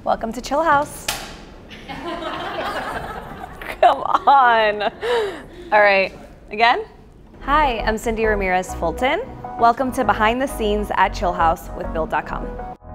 Welcome to Chillhouse. Come on. All right, again. Hi, I'm Cyndi Ramirez Fulton. Welcome to Behind the Scenes at Chillhouse with Build.com.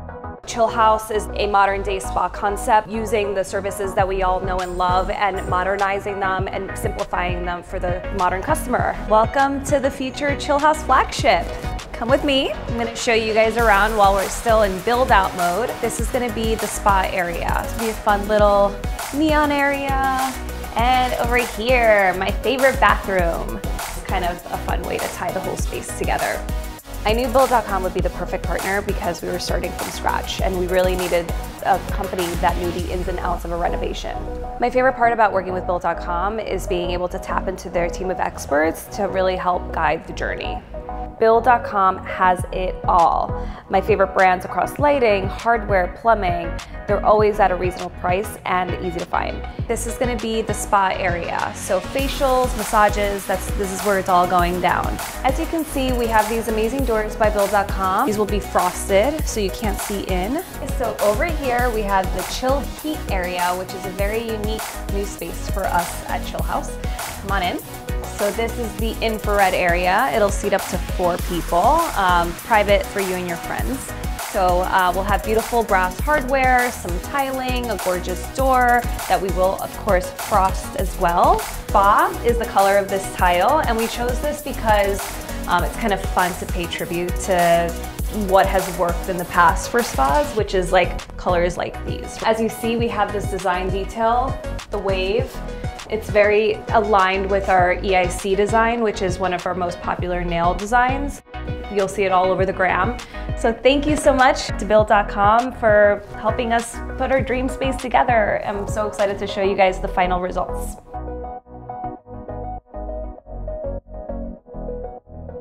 Chillhouse is a modern day spa concept using the services that we all know and love and modernizing them and simplifying them for the modern customer. Welcome to the future Chillhouse flagship. Come with me. I'm going to show you guys around while we're still in build out mode. This is going to be the spa area. It's going to be a fun little neon area. And over here, my favorite bathroom. It's kind of a fun way to tie the whole space together. I knew Build.com would be the perfect partner because we were starting from scratch and we really needed a company that knew the ins and outs of a renovation. My favorite part about working with Build.com is being able to tap into their team of experts to really help guide the journey. Build.com has it all. My favorite brands across lighting, hardware, plumbing, they're always at a reasonable price and easy to find. This is going to be the spa area. So facials, massages, this is where it's all going down. As you can see, we have these amazing doors by Build.com. These will be frosted so you can't see in. So over here we have the chilled heat area, which is a very unique new space for us at Chillhouse. Come on in. So this is the infrared area. It'll seat up to 4 people, private for you and your friends. So we'll have beautiful brass hardware, some tiling, a gorgeous door that we will of course frost as well. Spa is the color of this tile, and we chose this because it's kind of fun to pay tribute to what has worked in the past for spas, which is like colors like these. As you see, we have this design detail, the wave. It's very aligned with our EIC design, which is one of our most popular nail designs. You'll see it all over the gram. So thank you so much to Build.com for helping us put our dream space together. I'm so excited to show you guys the final results.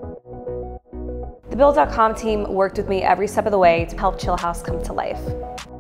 The Build.com team worked with me every step of the way to help Chillhouse come to life.